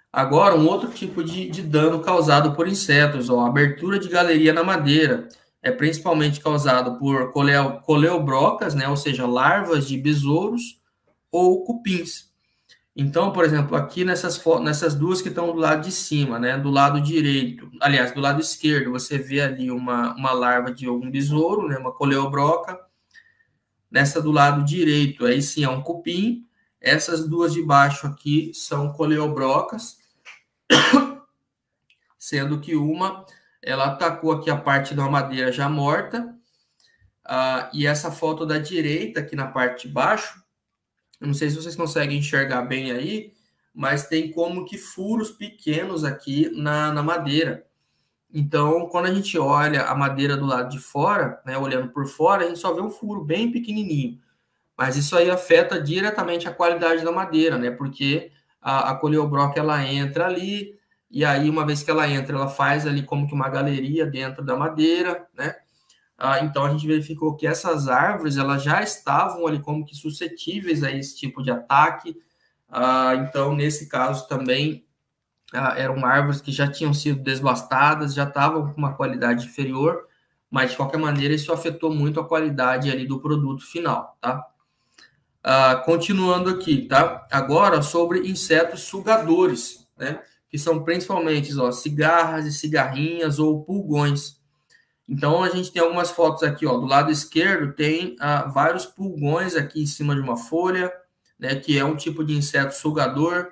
Agora, um outro tipo de dano causado por insetos, ó, abertura de galeria na madeira, é principalmente causado por coleobrocas, né, ou seja, larvas de besouros ou cupins. Então, por exemplo, aqui nessas duas que estão do lado de cima, né, do lado direito, aliás, do lado esquerdo, você vê ali uma larva de um besouro, né, uma coleobroca. Nessa do lado direito, aí sim é um cupim. Essas duas de baixo aqui são coleobrocas, sendo que uma ela atacou aqui a parte da madeira já morta, e essa foto da direita aqui na parte de baixo, eu não sei se vocês conseguem enxergar bem aí, mas tem como que furos pequenos aqui na madeira. Então, quando a gente olha a madeira do lado de fora, né, olhando por fora, a gente só vê um furo bem pequenininho. Mas isso aí afeta diretamente a qualidade da madeira, né? Porque a coleobroca ela entra ali, e aí, uma vez que ela entra, ela faz ali como que uma galeria dentro da madeira, né? Então a gente verificou que essas árvores elas já estavam ali como que suscetíveis a esse tipo de ataque. Então, nesse caso também, eram árvores que já tinham sido desbastadas, já estavam com uma qualidade inferior, mas de qualquer maneira isso afetou muito a qualidade ali do produto final, tá? Continuando aqui, tá? Agora sobre insetos sugadores, né? Que são principalmente, ó, cigarras e cigarrinhas ou pulgões. Então a gente tem algumas fotos aqui, ó. Do lado esquerdo tem vários pulgões aqui em cima de uma folha, né? Que é um tipo de inseto sugador.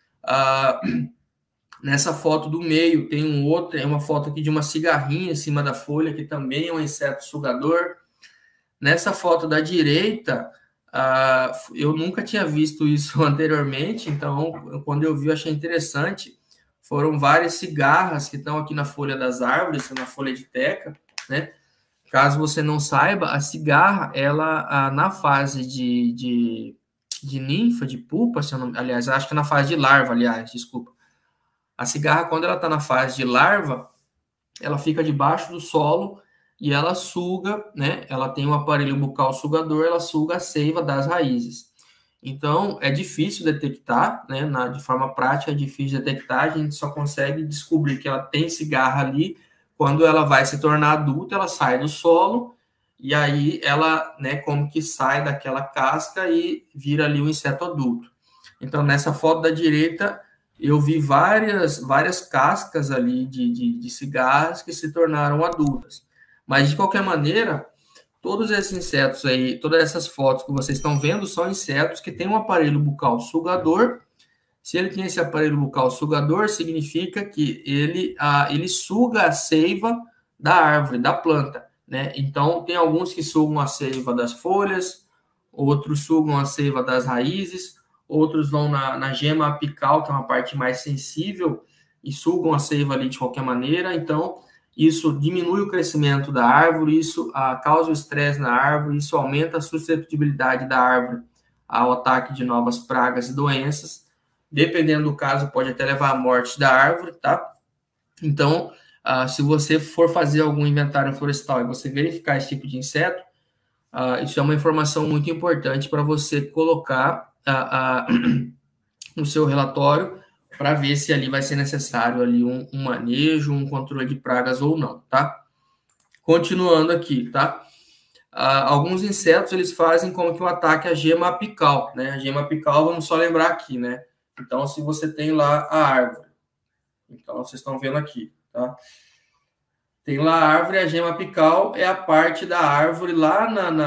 Nessa foto do meio tem uma foto aqui de uma cigarrinha em cima da folha, que também é um inseto sugador. Nessa foto da direita, eu nunca tinha visto isso anteriormente, então, quando eu vi, eu achei interessante. Foram várias cigarras que estão aqui na folha das árvores, na folha de teca, né? Caso você não saiba, a cigarra, ela, na fase de ninfa, de pupa, se eu não, aliás, acho que na fase de larva, aliás, desculpa. A cigarra, quando ela está na fase de larva, ela fica debaixo do solo e ela suga, né? Ela tem um aparelho bucal sugador, ela suga a seiva das raízes. Então, é difícil detectar, né? De forma prática, é difícil detectar. A gente só consegue descobrir que ela tem cigarra ali quando ela vai se tornar adulta, ela sai do solo e aí ela, né, como que sai daquela casca e vira ali um inseto adulto. Então, nessa foto da direita, eu vi várias cascas ali de cigarras que se tornaram adultas. Mas, de qualquer maneira, todos esses insetos aí, todas essas fotos que vocês estão vendo, são insetos que têm um aparelho bucal sugador. Se ele tem esse aparelho bucal sugador, significa que ele suga a seiva da árvore, da planta, né? Então, tem alguns que sugam a seiva das folhas, outros sugam a seiva das raízes, outros vão na gema apical, que é uma parte mais sensível, e sugam a seiva ali de qualquer maneira. Então, isso diminui o crescimento da árvore, isso causa o estresse na árvore, isso aumenta a suscetibilidade da árvore ao ataque de novas pragas e doenças. Dependendo do caso, pode até levar à morte da árvore, tá? Então, se você for fazer algum inventário florestal e você verificar esse tipo de inseto, isso é uma informação muito importante para você colocar no seu relatório para ver se ali vai ser necessário ali um manejo, um controle de pragas ou não, tá? Continuando aqui, tá? Alguns insetos, eles fazem como que um ataque à gema apical, né? A gema apical, vamos só lembrar aqui, né? Então, se você tem lá a árvore, então vocês estão vendo aqui, tá? Tem lá a árvore, a gema apical é a parte da árvore lá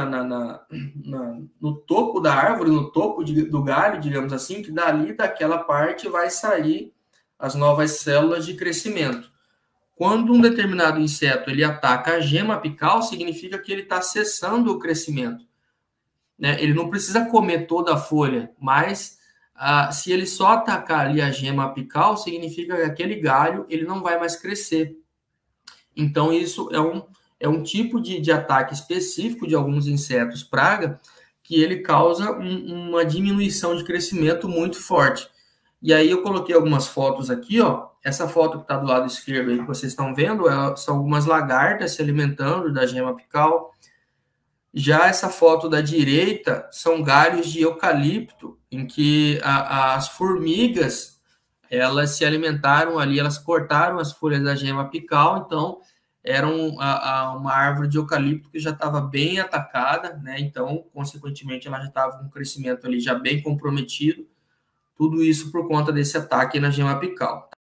no topo da árvore, no topo do galho, digamos assim, que dali daquela parte vai sair as novas células de crescimento. Quando um determinado inseto ele ataca a gema apical, significa que ele está cessando o crescimento, né? Ele não precisa comer toda a folha, mas se ele só atacar ali a gema apical, significa que aquele galho ele não vai mais crescer. Então, isso é um tipo de ataque específico de alguns insetos praga que ele causa uma diminuição de crescimento muito forte. E aí eu coloquei algumas fotos aqui, ó. Essa foto que está do lado esquerdo aí que vocês estão vendo, são algumas lagartas se alimentando da gema apical. Já essa foto da direita são galhos de eucalipto, em que as formigas elas se alimentaram ali, elas cortaram as folhas da gema apical, então era uma árvore de eucalipto que já estava bem atacada, né? Então, consequentemente, ela já estava com um crescimento ali já bem comprometido, tudo isso por conta desse ataque na gema apical.